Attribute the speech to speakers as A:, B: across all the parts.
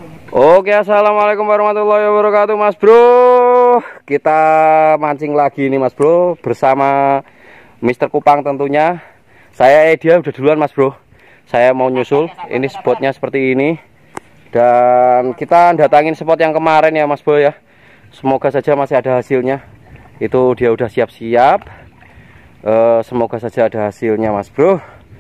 A: Oke, assalamualaikum warahmatullahi wabarakatuh, Mas Bro. Kita mancing lagi nih, Mas Bro, bersama Mister Kupang tentunya. Saya dia udah duluan, Mas Bro. Saya mau nyusul. Ini spotnya seperti ini. Dan kita datangin spot yang kemarin ya, Mas Bro ya. Semoga saja masih ada hasilnya. Itu dia udah siap-siap. Semoga saja ada hasilnya, Mas Bro.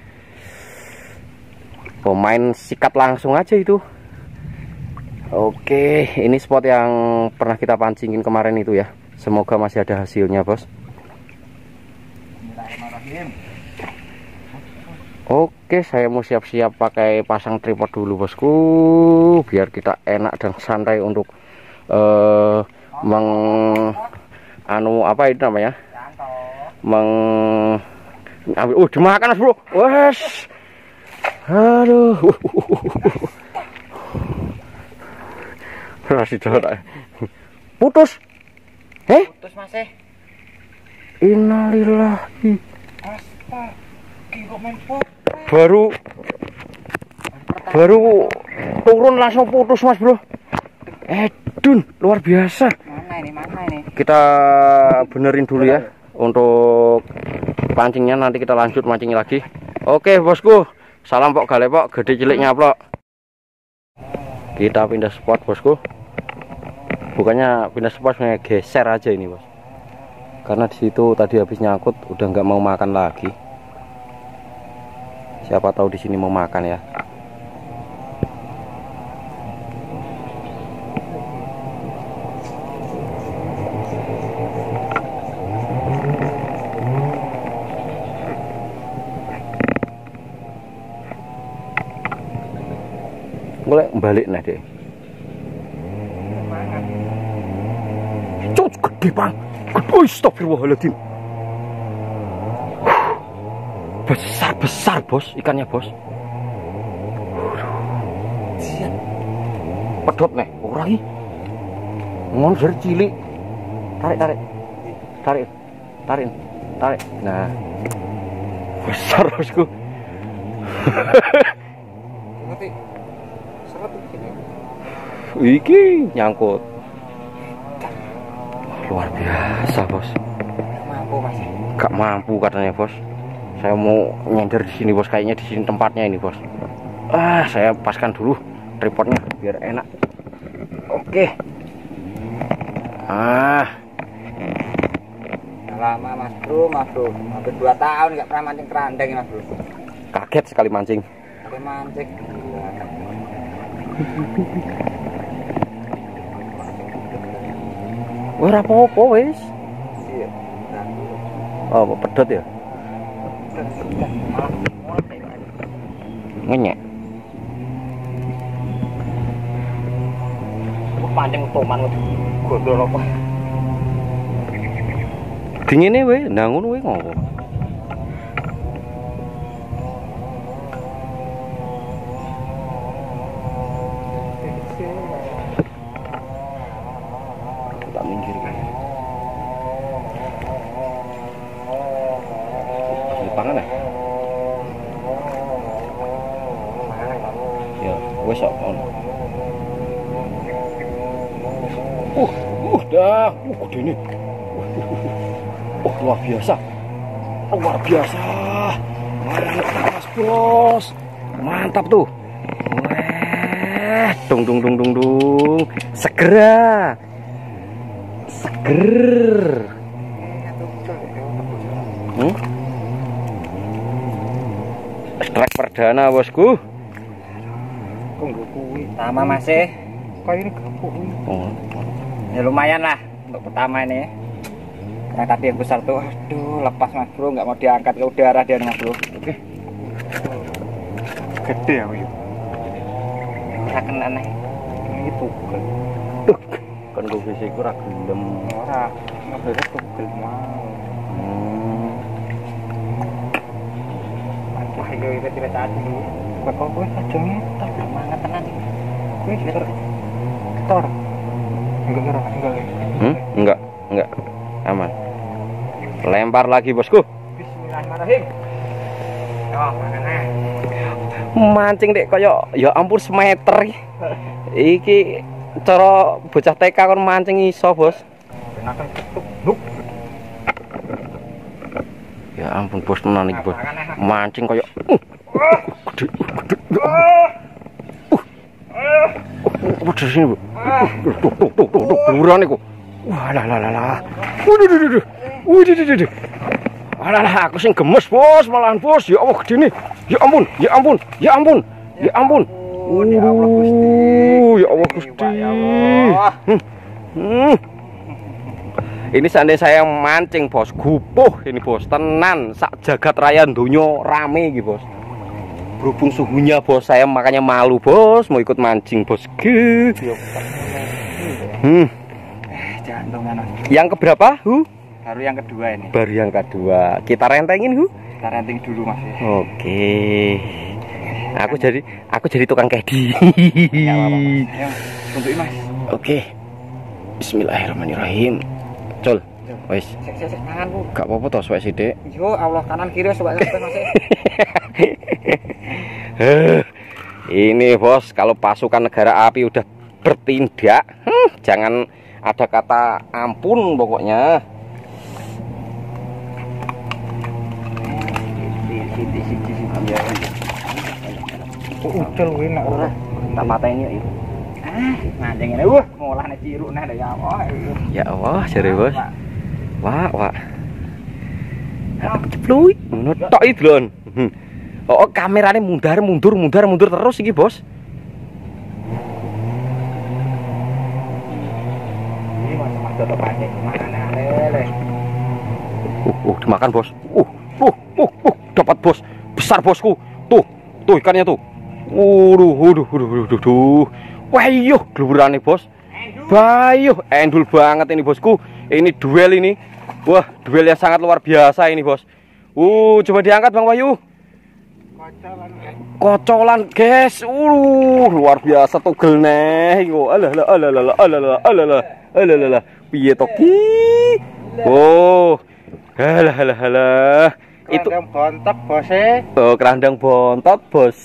A: Pemain sikat langsung aja itu. Oke, ini spot yang pernah kita pancingin kemarin itu ya. Semoga masih ada hasilnya, Bos. Oke, saya mau siap-siap pakai pasang tripod dulu, Bosku, biar kita enak dan santai untuk apa itu namanya? Dimakan, Mas Bro. Wes. Aduh. Masih dorak. Putus.
B: Putus masih.
A: Innalillahi.
B: Astaga.
A: Baru turun langsung putus, Mas Bro. Dun, luar biasa.
B: Mana ini?
A: Kita benerin dulu ya untuk pancingnya, nanti kita lanjut mancing lagi. Oke, Bosku. Salam pok gale pok, gede cilik nyaplok. Kita pindah spot, Bosku. Bukannya pindah spot, geser aja ini, Bos. Karena di situ tadi habis nyangkut udah nggak mau makan lagi. Siapa tahu di sini mau makan ya. Mulai balik nah deh. Cuk, gede bang. Astagfirullahaladzim. Besar bos ikannya, bos. Pedot nih orang ini. Monster cilik. Tarik. Nah, besar, bosku. Iki nyangkut. Luar biasa, bos.
B: Mampu Mas.
A: Gak mampu katanya, bos. Saya mau nyender di sini, bos. Kayaknya di sini tempatnya ini, bos. Saya paskan dulu tripodnya biar enak. Oke.
B: Lama Mas Bro. Hampir 2 tahun nggak pernah mancing kerandeng, Mas Bro.
A: Kaget sekali mancing.
B: Sampai mancing.
A: Wah, apa-apa wis.
B: Iya.
A: Oh, pedot ya? Ngenyek.
B: Pancing toman gondol apa?
A: Dingine we, nangun we ngopo? Tak minggir kan. Pangan ya? Ya, wes kok on. Dah, gede ini. Luar biasa. Mantap, Mas Bos. Mantap tuh. Weh, dung. Seger. Strike perdana, Bosku.
B: Sama masih. Kok ini gapuk. Ya lumayan lah untuk pertama ini. Yang tadi yang besar tuh, aduh lepas Mas Bro, nggak mau diangkat ke udara dia, Mas Bro.
A: Oke.
B: Gede ya, Mas. Raken aneh. Itu
A: kan gue bisa kurang gelem.
B: Ora, ngabere tugel mau. Wah, iki tidak tadi. Kok kowe aja ngetok mangan tenan iki. Kowe ketor.
A: Enggak. Aman. Lempar lagi, Bosku.
B: Bismillahirrahmanirrahim.
A: Mancing dek kaya ya ampun semeter. Iki cara bocah TK kon mancing iso, Bos. Ya ampun Bos, tenan iki, Bos. Mancing kaya gede. Pedes ini, Bu. Tuh, beluran iku. Wah, lah. Waduh. Alah, aku sing gemes, Bos, malahan, Bos. Ya Allah, gede nih. Ya ampun.
B: Ya Allah Gusti.
A: Ya Allah Gusti. Ini seandainya saya mancing, Bos, gupuh ini, Bos, tenan sak jagat raya donya rame iki, Bos. Berhubung suhunya, Bos, saya makanya malu, Bos, mau ikut mancing, Bos.
B: Jantungan.
A: Yang keberapa, Hu?
B: Baru yang kedua ini.
A: Baru yang kedua. Kita rentengin, Hu?
B: Kita renting dulu, Mas.
A: Oke. Aku jadi tukang kedi.
B: Ya, apa-apa. Ayo, tuntukin, Mas.
A: Oke. Bismillahirrahmanirrahim. Col. Wes.
B: Sik tanganku.
A: Gak apa-apa toh suwek sithik.
B: Yo Allah, kanan kiri coba Mas.
A: Ini, Bos, kalau pasukan negara api udah bertindak, jangan ada kata ampun pokoknya.
B: Ucul kuwi nek ora
A: tak pateni yuk.
B: Mancing ngene ngolah nek ciruk nek ya Allah.
A: Ya Allah, jare, Bos. Wah. Cepluy, ngono tok iki, Dlon. Oh, kamerane mundur terus iki, Bos.
B: Ini Mas tetep pancing mana lele.
A: Dimakan, Bos. Dapat, Bos. Besar, Bosku. Tuh ikannya tuh. Waduh. Wah, gluburane, Bos. Bayuh, endul banget ini, Bosku. Ini duel ini. Wah, duel yang sangat luar biasa ini, Bos. Coba diangkat, Bang Wahyu. Kocolan, guys. Luar biasa tugel neh. Alah. Piye to ki? Alah. Itu
B: kerandang bontot, Bos.
A: Kerandang bontot, Bos.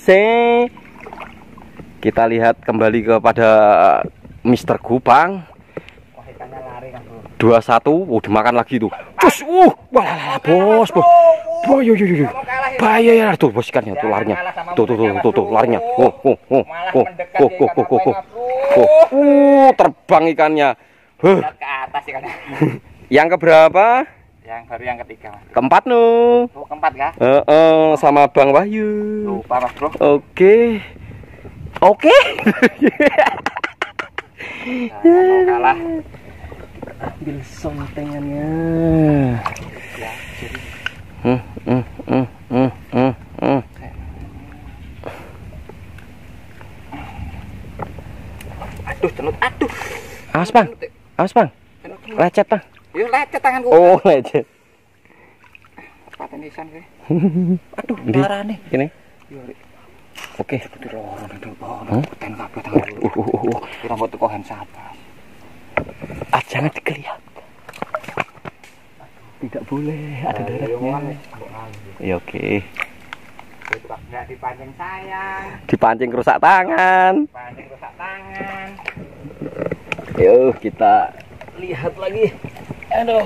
A: Kita lihat kembali kepada Mr. Kupang.
B: Wah, ikannya lari kan, Bro.
A: 21, dimakan lagi tuh. Cus, wah, Bos. Yo. Bahaya ya tuh, Bos, ikannya tuh larinya. Tuh larinya. Terbang ikannya.
B: Ke atas ikannya.
A: Yang keberapa?
B: Yang baru yang ketiga, Mas.
A: Keempat, no.
B: Oh, keempat kah?
A: Sama Bang Wahyu.
B: Lupa, Mas, Bro.
A: Oke.
B: Mau kalah.
A: Ambil sontengannya.
B: Ya, jadi. Aduh, cenut. Aduh.
A: Awas, Bang. Lecet, Bang.
B: Yo, lecet tanganku.
A: Oh, lecet.
B: Patenisan kowe.
A: Aduh, parane. Ini. Oke.
B: Ten kabeh tanganku. Kira foto kohan sabar.
A: Jangan dilihat. Tidak boleh ada darahnya. Ya oke.
B: Enggak dipancing sayang.
A: Dipancing rusak tangan.
B: Pancing rusak tangan.
A: Yuk kita lihat lagi. Aduh.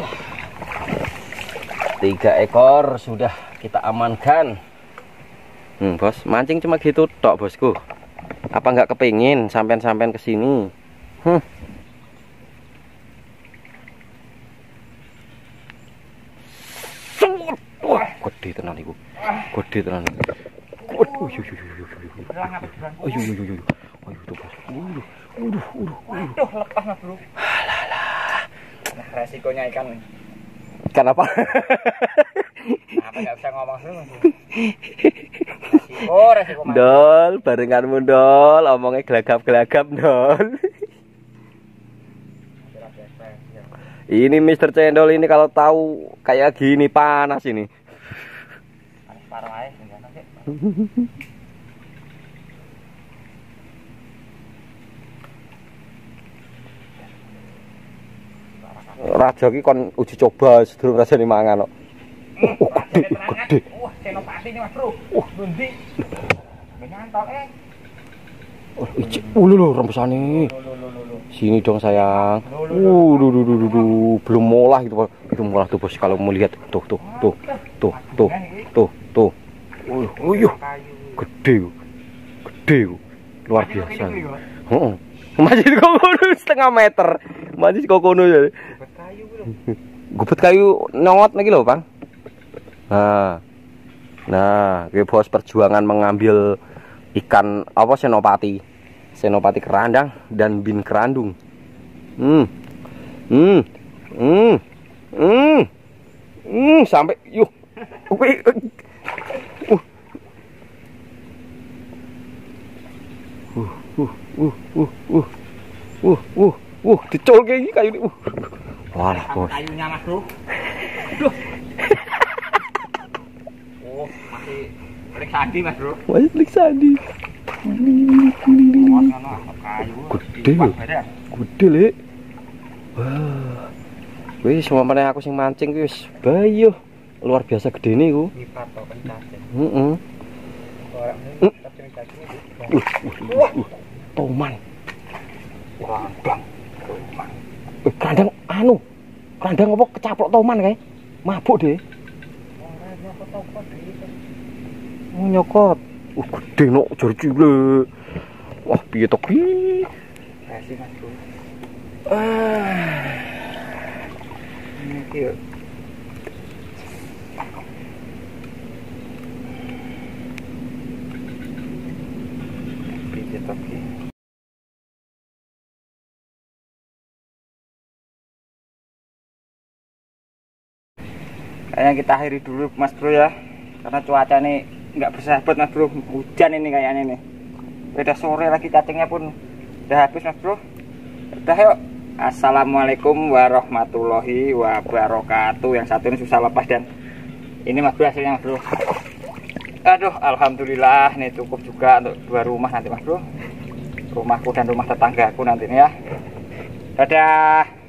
A: 3 ekor sudah kita amankan. Bos, mancing cuma gitu tok, Bosku. Apa nggak kepingin sampean-sampean kesini? Wah, gede tenan iku. Gede tenan. Waduh, yo. Ayo tuh, Bos.
B: Waduh, lepas, Mas, Bro.
A: Alah.
B: Nah, resikonya ikan.
A: Ikan apa?
B: Apa nggak bisa ngomong sih, Mas? Resiko Mas.
A: Dol, barenganmu, Dol. Omongnya gelagap-gelagap, Dol. Ini Mr. Cendol ini kalau tahu kayak gini panas ini.
B: Paruh aja,
A: Raja ki kon uji coba sedurung rasane mangan kok.
B: Gede. Wah, senopati ini, Mas, Bro. Bundi. Nyantol
A: Oh, lho rembesane. Sini dong sayang. Belum molah itu, itu molah tuh bos kalau mau lihat tuh. Gede, luar biasa. Masih di kokono setengah meter, masih di kokono ya. Gubet kayu nyongot lagi loh bang. Nah, bos perjuangan mengambil ikan apa senopati kerandang dan bin kerandung. Sampai yuk. Dicol kayak gini kayu. Walah, bos.
B: Kayunya Mas Bro. Aduh. Oh, masih klik sandi Mas Bro.
A: Masih klik sandi. Gede lho. Gede lek. Wah. Wis sampeyan aku sing mancing wis bayo. Luar biasa gedene iku.
B: Lipat to pencacing.
A: Heeh. Toman. Kerandang anu. Kerandang apa kecaplok toman kae? Mabuk deh. Oh nyokot. Gede nok jare cilik. Wah, piye to ki?
B: Kasih Mas Bro. Ini ki. Piye to ki? Kayaknya kita akhiri dulu Mas Bro ya, karena cuaca nih nggak bersahabat Mas Bro, hujan ini kayaknya nih. Udah sore lagi, cacingnya pun udah habis Mas Bro. Udah yuk, assalamualaikum warahmatullahi wabarakatuh. Yang satu ini susah lepas dan ini Mas Bro hasilnya Mas Bro. Aduh, alhamdulillah nih cukup juga untuk 2 rumah nanti Mas Bro, rumahku dan rumah tetanggaku nanti nih ya. Dadah.